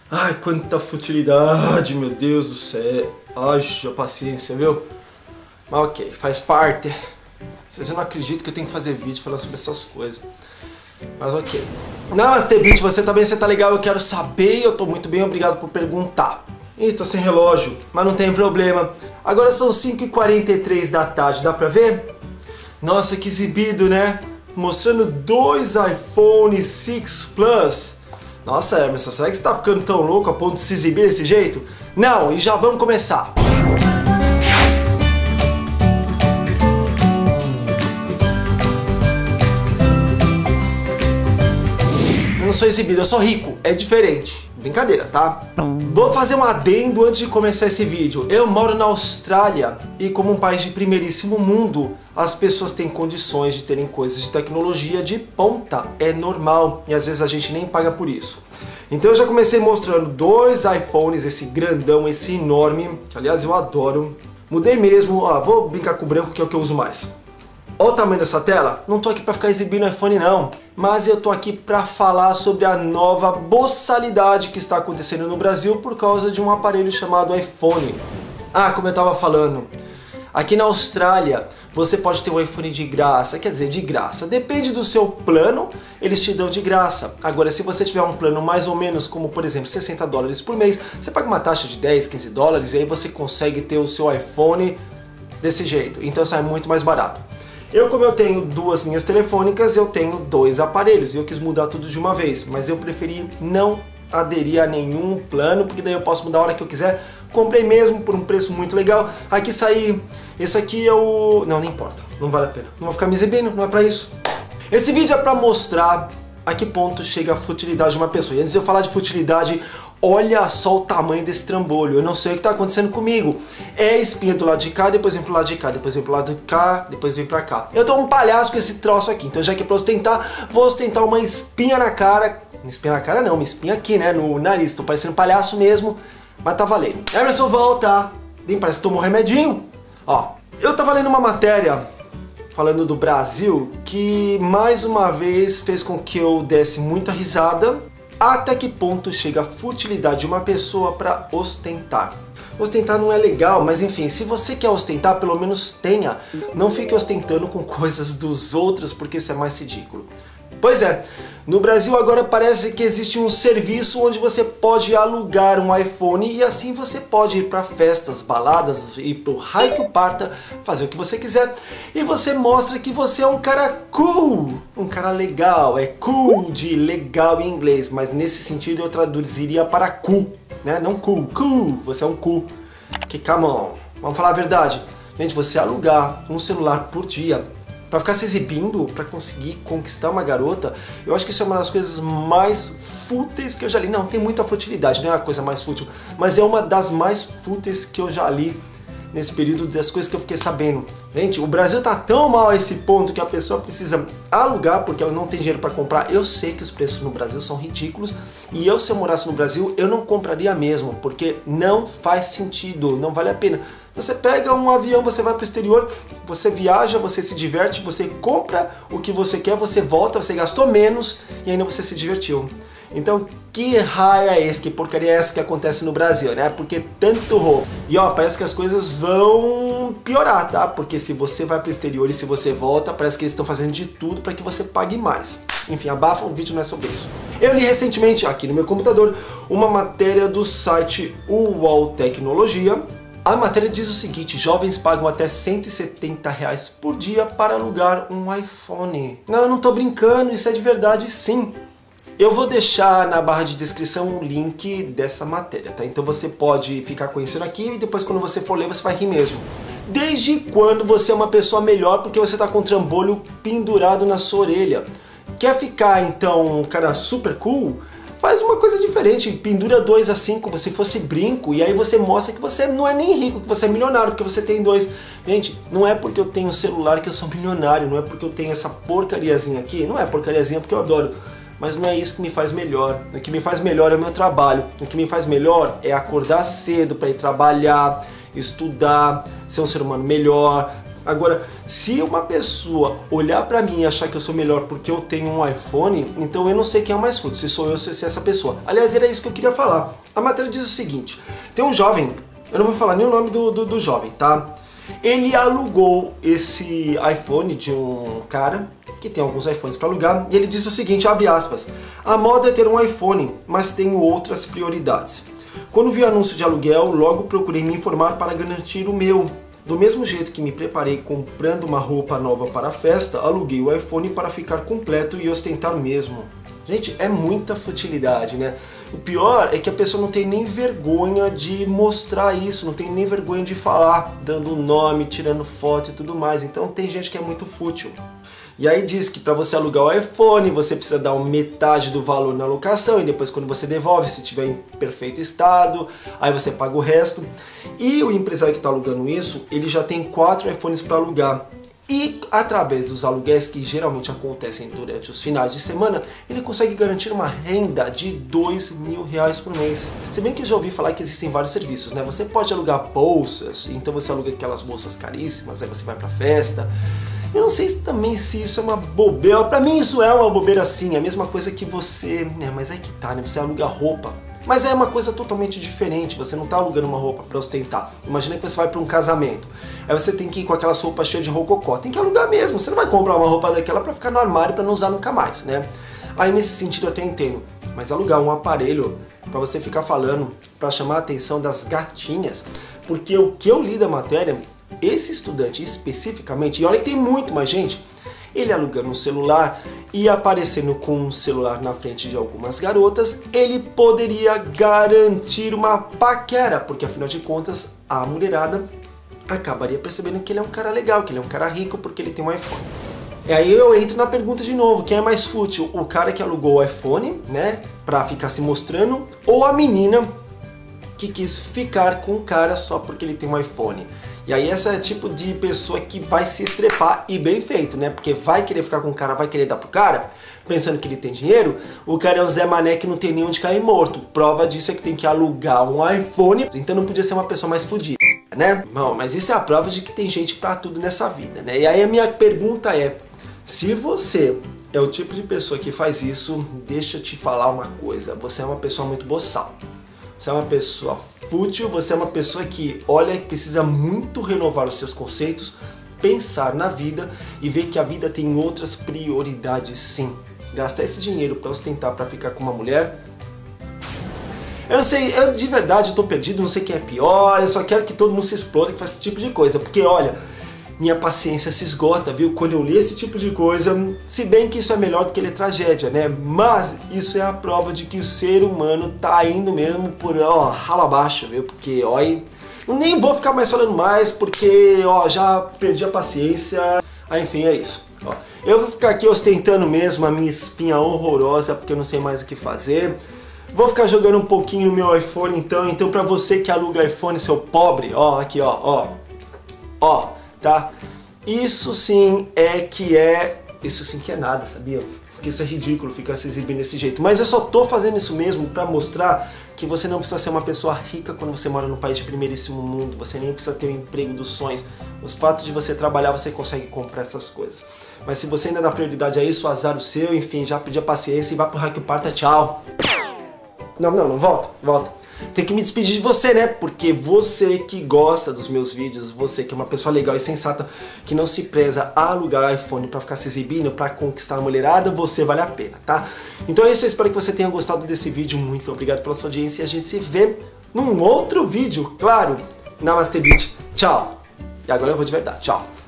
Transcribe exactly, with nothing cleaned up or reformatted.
Ai, quanta futilidade, meu Deus do céu. Haja paciência, viu? Mas ok, faz parte. Vocês não acreditam que eu tenho que fazer vídeo falando sobre essas coisas. Mas ok. Namaste, Beat, você tá bem? Você tá legal? Eu quero saber e eu tô muito bem, obrigado por perguntar. Ih, tô sem relógio, mas não tem problema. Agora são cinco e quarenta e três da tarde, dá pra ver? Nossa, que exibido, né? Mostrando dois iPhone seis Plus. Nossa, Emerson, será que você tá ficando tão louco a ponto de se exibir desse jeito? Não, e já vamos começar. Eu não sou exibido, eu sou rico, é diferente. Brincadeira, tá? Vou fazer um adendo antes de começar esse vídeo. Eu moro na Austrália e como um país de primeiríssimo mundo, as pessoas têm condições de terem coisas de tecnologia de ponta. É normal e às vezes a gente nem paga por isso. Então eu já comecei mostrando dois iPhones, esse grandão, esse enorme, que aliás eu adoro. Mudei mesmo, ó, vou brincar com o branco que é o que eu uso mais. Olha o tamanho dessa tela. Não tô aqui pra ficar exibindo iPhone não, mas eu tô aqui pra falar sobre a nova boçalidade que está acontecendo no Brasil por causa de um aparelho chamado iPhone. Ah, como eu tava falando, aqui na Austrália você pode ter um iPhone de graça, quer dizer, de graça. Depende do seu plano, eles te dão de graça. Agora, se você tiver um plano mais ou menos como, por exemplo, sessenta dólares por mês, você paga uma taxa de dez, quinze dólares e aí você consegue ter o seu iPhone desse jeito. Então sai muito mais barato. Eu, como eu tenho duas linhas telefônicas, eu tenho dois aparelhos e eu quis mudar tudo de uma vez, mas eu preferi não aderir a nenhum plano, porque daí eu posso mudar a hora que eu quiser. Comprei mesmo por um preço muito legal. Aqui saí, esse aqui é o... Não, não importa, não vale a pena. Não vou ficar me exibindo, não é pra isso. Esse vídeo é pra mostrar a que ponto chega a futilidade de uma pessoa. E antes de eu falar de futilidade, olha só o tamanho desse trambolho. Eu não sei o que está acontecendo comigo. É espinha do lado de cá, depois vem pro lado de cá, depois vem pro lado de cá, depois vem pra cá. Eu tô um palhaço com esse troço aqui. Então já que é pra ostentar, vou ostentar uma espinha na cara. Espinha na cara não, uma espinha aqui, né, no nariz. Tô parecendo palhaço mesmo, mas tá valendo. Emerson, volta! Nem parece que tomou um remedinho. Ó, eu tava lendo uma matéria falando do Brasil, que mais uma vez fez com que eu desse muita risada. Até que ponto chega a futilidade de uma pessoa para ostentar? Ostentar não é legal, mas enfim, se você quer ostentar, pelo menos tenha. Não fique ostentando com coisas dos outros, porque isso é mais ridículo. Pois é, no Brasil agora parece que existe um serviço onde você pode alugar um iPhone e assim você pode ir para festas, baladas, ir pro raio que o parta, fazer o que você quiser. E você mostra que você é um cara cool, um cara legal, é cool de legal em inglês, mas nesse sentido eu traduziria para cool, né? Não cool, cool, você é um cool. Que come on, vamos falar a verdade. Gente, você alugar um celular por dia pra ficar se exibindo, pra conseguir conquistar uma garota, eu acho que isso é uma das coisas mais fúteis que eu já li. Não, tem muita futilidade, não é a coisa mais fútil, mas é uma das mais fúteis que eu já li nesse período, das coisas que eu fiquei sabendo. Gente, o Brasil tá tão mal a esse ponto que a pessoa precisa alugar porque ela não tem dinheiro pra comprar. Eu sei que os preços no Brasil são ridículos e eu, se eu morasse no Brasil, eu não compraria mesmo, porque não faz sentido, não vale a pena. Você pega um avião, você vai para o exterior, você viaja, você se diverte, você compra o que você quer, você volta, você gastou menos e ainda você se divertiu. Então, que raio é esse, que porcaria é essa que acontece no Brasil, né? Porque tanto roubo. E ó, parece que as coisas vão piorar, tá? Porque se você vai para o exterior e se você volta, parece que eles estão fazendo de tudo para que você pague mais. Enfim, abafa, o vídeo não é sobre isso. Eu li recentemente, aqui no meu computador, uma matéria do site U O L Tecnologia. A matéria diz o seguinte: jovens pagam até cento e setenta reais por dia para alugar um iPhone. Não, eu não tô brincando, isso é de verdade sim. Eu vou deixar na barra de descrição o link dessa matéria, tá? Então você pode ficar conhecendo aqui e depois quando você for ler você vai rir mesmo. Desde quando você é uma pessoa melhor porque você tá com um trambolho pendurado na sua orelha? Quer ficar então um cara super cool? Faz uma coisa diferente, pendura dois assim como se fosse brinco e aí você mostra que você não é nem rico, que você é milionário, porque você tem dois. Gente, não é porque eu tenho um celular que eu sou milionário, não é porque eu tenho essa porcariazinha aqui, não é porcariazinha porque eu adoro, mas não é isso que me faz melhor. O que me faz melhor é o meu trabalho, o que me faz melhor é acordar cedo para ir trabalhar, estudar, ser um ser humano melhor. Agora, se uma pessoa olhar pra mim e achar que eu sou melhor porque eu tenho um iPhone, então eu não sei quem é o mais fútil, se sou eu ou se é essa pessoa. Aliás, era isso que eu queria falar. A matéria diz o seguinte, tem um jovem, eu não vou falar nem o nome do, do, do jovem, tá? Ele alugou esse iPhone de um cara que tem alguns iPhones para alugar e ele disse o seguinte, abre aspas, a moda é ter um iPhone, mas tenho outras prioridades. Quando vi o anúncio de aluguel, logo procurei me informar para garantir o meu. Do mesmo jeito que me preparei comprando uma roupa nova para a festa, aluguei o iPhone para ficar completo e ostentar mesmo. Gente, é muita futilidade, né? O pior é que a pessoa não tem nem vergonha de mostrar isso, não tem nem vergonha de falar, dando nome, tirando foto e tudo mais. Então tem gente que é muito fútil. E aí diz que para você alugar o iPhone, você precisa dar metade do valor na locação e depois quando você devolve, se estiver em perfeito estado, aí você paga o resto. E o empresário que está alugando isso, ele já tem quatro iPhones para alugar. E através dos aluguéis que geralmente acontecem durante os finais de semana, ele consegue garantir uma renda de dois mil reais por mês. Se bem que eu já ouvi falar que existem vários serviços, né? Você pode alugar bolsas, então você aluga aquelas bolsas caríssimas, aí você vai pra festa. Eu não sei também se isso é uma bobeira, pra mim isso é uma bobeira sim, é a mesma coisa que você... É, mas aí que tá, né? Você aluga roupa. Mas é uma coisa totalmente diferente, você não está alugando uma roupa para ostentar. Imagina que você vai para um casamento, aí você tem que ir com aquelas roupas cheias de rococó, tem que alugar mesmo, você não vai comprar uma roupa daquela para ficar no armário para não usar nunca mais, né? Aí nesse sentido eu até entendo, mas alugar um aparelho para você ficar falando, para chamar a atenção das gatinhas, porque o que eu li da matéria, esse estudante especificamente, e olha que tem muito mais gente, ele alugando um celular e aparecendo com um celular na frente de algumas garotas, ele poderia garantir uma paquera, porque afinal de contas a mulherada acabaria percebendo que ele é um cara legal, que ele é um cara rico porque ele tem um iPhone. E aí eu entro na pergunta de novo, quem é mais fútil? O cara que alugou o iPhone, né, pra ficar se mostrando, ou a menina que quis ficar com o cara só porque ele tem um iPhone? E aí essa é o tipo de pessoa que vai se estrepar e bem feito, né? Porque vai querer ficar com o cara, vai querer dar pro cara, pensando que ele tem dinheiro, o cara é um Zé Mané que não tem nem onde cair morto. Prova disso é que tem que alugar um iPhone, então não podia ser uma pessoa mais fodida, né? Bom, mas isso é a prova de que tem gente pra tudo nessa vida, né? E aí a minha pergunta é, se você é o tipo de pessoa que faz isso, deixa eu te falar uma coisa, você é uma pessoa muito boçal. Você é uma pessoa fútil, você é uma pessoa que olha que precisa muito renovar os seus conceitos, pensar na vida e ver que a vida tem outras prioridades sim. Gastar esse dinheiro para ostentar, para ficar com uma mulher... Eu não sei, eu de verdade eu tô perdido, não sei quem é pior, eu só quero que todo mundo se exploda, que faça esse tipo de coisa, porque olha... Minha paciência se esgota, viu? Quando eu li esse tipo de coisa, se bem que isso é melhor do que ler tragédia, né? Mas isso é a prova de que o ser humano tá indo mesmo por, ó, ralo abaixo, viu? Porque, ó, e nem vou ficar mais falando mais, porque, ó, já perdi a paciência. Ah, enfim, é isso. Ó, eu vou ficar aqui ostentando mesmo a minha espinha horrorosa, porque eu não sei mais o que fazer. Vou ficar jogando um pouquinho no meu iPhone, então. Então, pra você que aluga iPhone, seu pobre, ó, aqui, ó, ó, ó. Tá? Isso sim é que é... Isso sim que é nada, sabia? Porque isso é ridículo ficar se exibindo desse jeito. Mas eu só tô fazendo isso mesmo pra mostrar que você não precisa ser uma pessoa rica quando você mora num país de primeiríssimo mundo. Você nem precisa ter o emprego dos sonhos. Os fatos de você trabalhar, você consegue comprar essas coisas. Mas se você ainda dá prioridade a isso, azar o seu, enfim, já pedi a paciência e vai pro Hack Parta, tchau. Não, não, não, volta, volta. Tem que me despedir de você, né? Porque você que gosta dos meus vídeos, você que é uma pessoa legal e sensata, que não se preza a alugar iPhone pra ficar se exibindo, pra conquistar a mulherada, você vale a pena, tá? Então é isso, eu espero que você tenha gostado desse vídeo. Muito obrigado pela sua audiência e a gente se vê num outro vídeo, claro. Namastê, bitch. Tchau. E agora eu vou de verdade. Tchau.